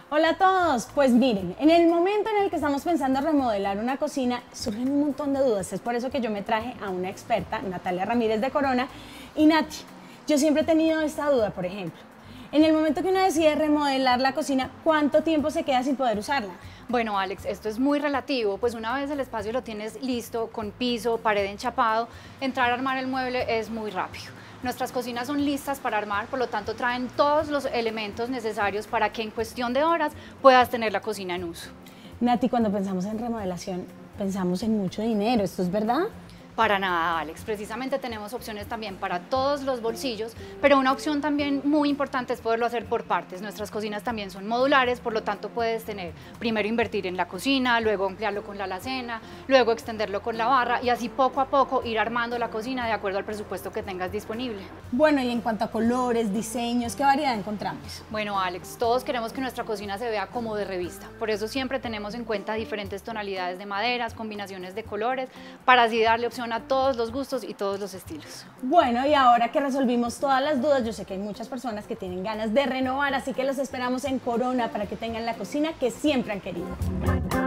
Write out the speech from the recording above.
Hola a todos, pues miren, en el momento en el que estamos pensando remodelar una cocina, surgen un montón de dudas. Es por eso que yo me traje a una experta, Natalia Ramírez de Corona. Y Nati, yo siempre he tenido esta duda, por ejemplo. En el momento que uno decide remodelar la cocina, ¿cuánto tiempo se queda sin poder usarla? Bueno, Alex, esto es muy relativo, pues una vez el espacio lo tienes listo, con piso, pared enchapado, entrar a armar el mueble es muy rápido. Nuestras cocinas son listas para armar, por lo tanto traen todos los elementos necesarios para que en cuestión de horas puedas tener la cocina en uso. Nati, cuando pensamos en remodelación, pensamos en mucho dinero, ¿esto es verdad? Para nada, Alex. Precisamente tenemos opciones también para todos los bolsillos, pero una opción también muy importante es poderlo hacer por partes. Nuestras cocinas también son modulares, por lo tanto puedes primero invertir en la cocina, luego ampliarlo con la alacena, luego extenderlo con la barra y así poco a poco ir armando la cocina de acuerdo al presupuesto que tengas disponible. Bueno, y en cuanto a colores, diseños, ¿qué variedad encontramos? Bueno, Alex, todos queremos que nuestra cocina se vea como de revista, por eso siempre tenemos en cuenta diferentes tonalidades de maderas, combinaciones de colores, para así darle opción a todos los gustos y todos los estilos. Bueno, y ahora que resolvimos todas las dudas, yo sé que hay muchas personas que tienen ganas de renovar, así que los esperamos en Corona para que tengan la cocina que siempre han querido.